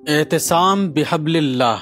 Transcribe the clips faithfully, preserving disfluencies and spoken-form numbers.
اعتصام بحبل اللہ۔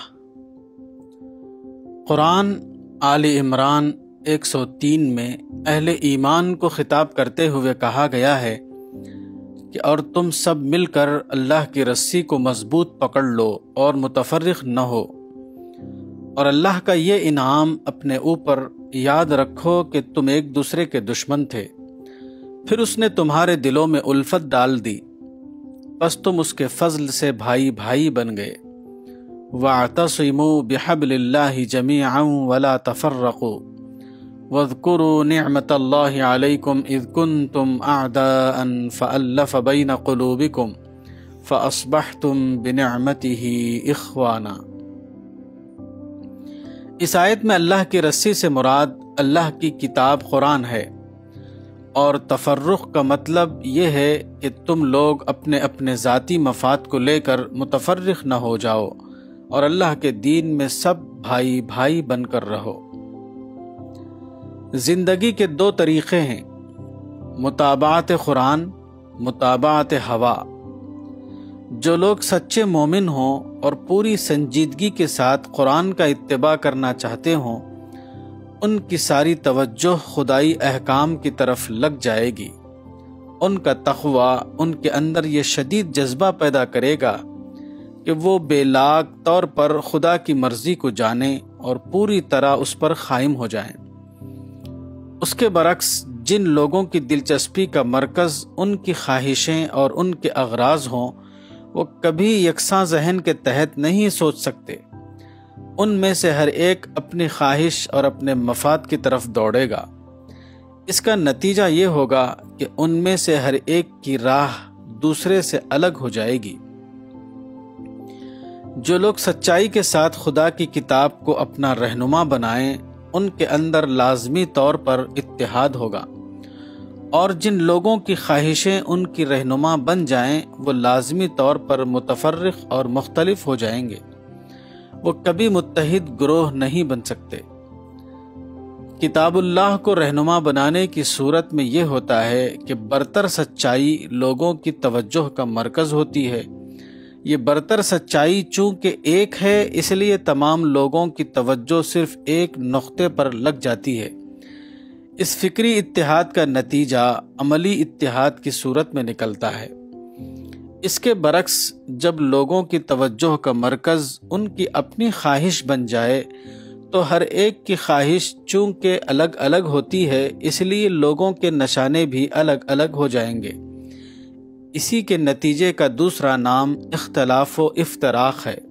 قرآن آل عمران ایک سو تین میں اہل ایمان کو خطاب کرتے ہوئے کہا گیا ہے کہ اور تم سب مل کر اللہ کی رسی کو مضبوط پکڑ لو اور متفرق نہ ہو، اور اللہ کا یہ انعام اپنے اوپر یاد رکھو کہ تم ایک دوسرے کے دشمن تھے، پھر اس نے تمہارے دلوں میں الفت ڈال دی، پس تم اس کے فضل سے بھائی بھائی بن گئے۔ وَاعْتَصِمُوا بِحَبْلِ اللَّهِ جَمِيعًا وَلَا تَفَرَّقُوا وَاذْكُرُوا نِعْمَةَ اللَّهِ عَلَيْكُمْ إِذْ كُنْتُمْ أَعْدَاءً فَأَلَّفَ بَيْنَ قُلُوبِكُمْ فَأَصْبَحْتُمْ بِنِعْمَتِهِ إِخْوَانًا۔ اس آیت میں اللہ کی رسی سے مراد اللہ کی کتاب قرآن ہے، اور تفرق کا مطلب یہ ہے کہ تم لوگ اپنے اپنے ذاتی مفاد کو لے کر متفرق نہ ہو جاؤ اور اللہ کے دین میں سب بھائی بھائی بن کر رہو۔ زندگی کے دو طریقے ہیں، متابعت قرآن، متابعت ہوا۔ جو لوگ سچے مومن ہوں اور پوری سنجیدگی کے ساتھ قرآن کا اتباع کرنا چاہتے ہوں، ان کی ساری توجہ خدائی احکام کی طرف لگ جائے گی۔ ان کا تقوی ان کے اندر یہ شدید جذبہ پیدا کرے گا کہ وہ بے لاگ طور پر خدا کی مرضی کو جانیں اور پوری طرح اس پر قائم ہو جائیں۔ اس کے برعکس جن لوگوں کی دلچسپی کا مرکز ان کی خواہشیں اور ان کے اغراض ہوں، وہ کبھی یکساں ذہن کے تحت نہیں سوچ سکتے۔ ان میں سے ہر ایک اپنی خواہش اور اپنے مفاد کی طرف دوڑے گا۔ اس کا نتیجہ یہ ہوگا کہ ان میں سے ہر ایک کی راہ دوسرے سے الگ ہو جائے گی۔ جو لوگ سچائی کے ساتھ خدا کی کتاب کو اپنا رہنما بنائیں، ان کے اندر لازمی طور پر اتحاد ہوگا، اور جن لوگوں کی خواہشیں ان کی رہنما بن جائیں، وہ لازمی طور پر متفرق اور مختلف ہو جائیں گے۔ وہ کبھی متحد گروہ نہیں بن سکتے۔ کتاب اللہ کو رہنما بنانے کی صورت میں یہ ہوتا ہے کہ برتر سچائی لوگوں کی توجہ کا مرکز ہوتی ہے۔ یہ برتر سچائی چونکہ ایک ہے، اس لیے تمام لوگوں کی توجہ صرف ایک نقطے پر لگ جاتی ہے۔ اس فکری اتحاد کا نتیجہ عملی اتحاد کی صورت میں نکلتا ہے۔ اس کے برعکس جب لوگوں کی توجہ کا مرکز ان کی اپنی خواہش بن جائے تو ہر ایک کی خواہش چونکہ الگ الگ ہوتی ہے، اس لیے لوگوں کے نشانے بھی الگ الگ ہو جائیں گے۔ اسی کے نتیجے کا دوسرا نام اختلاف و افتراق ہے۔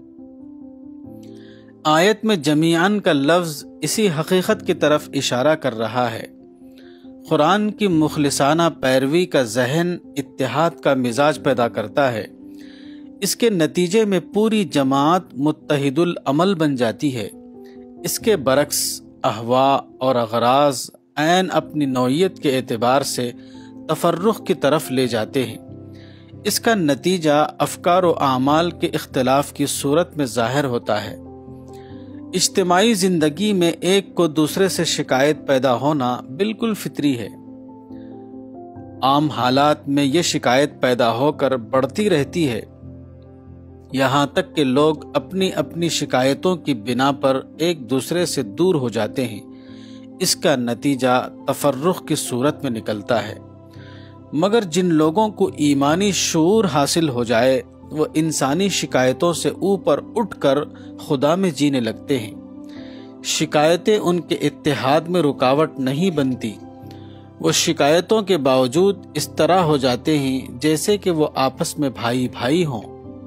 آیت میں جمیعاً کا لفظ اسی حقیقت کی طرف اشارہ کر رہا ہے۔ قرآن کی مخلصانہ پیروی کا ذہن اتحاد کا مزاج پیدا کرتا ہے۔ اس کے نتیجے میں پوری جماعت متحد العمل بن جاتی ہے۔ اس کے برعکس اہواء اور اغراض عین اپنی نوعیت کے اعتبار سے تفرق کی طرف لے جاتے ہیں۔ اس کا نتیجہ افکار و اعمال کے اختلاف کی صورت میں ظاہر ہوتا ہے۔ اجتماعی زندگی میں ایک کو دوسرے سے شکایت پیدا ہونا بالکل فطری ہے۔ عام حالات میں یہ شکایت پیدا ہو کر بڑھتی رہتی ہے، یہاں تک کہ لوگ اپنی اپنی شکایتوں کی بنا پر ایک دوسرے سے دور ہو جاتے ہیں۔ اس کا نتیجہ تفرق کی صورت میں نکلتا ہے۔ مگر جن لوگوں کو ایمانی شعور حاصل ہو جائے، وہ انسانی شکایتوں سے اوپر اٹھ کر خدا میں جینے لگتے ہیں۔ شکایتیں ان کے اتحاد میں رکاوٹ نہیں بنتی، وہ شکایتوں کے باوجود اس طرح ہو جاتے ہیں جیسے کہ وہ آپس میں بھائی بھائی ہوں۔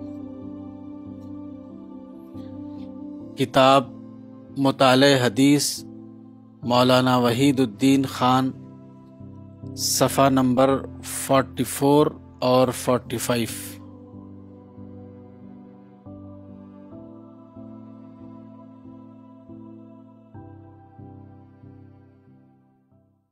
کتاب مطالعہ حدیث مولانا وحید الدین خان، صفحہ نمبر چوالیس اور پینتالیس۔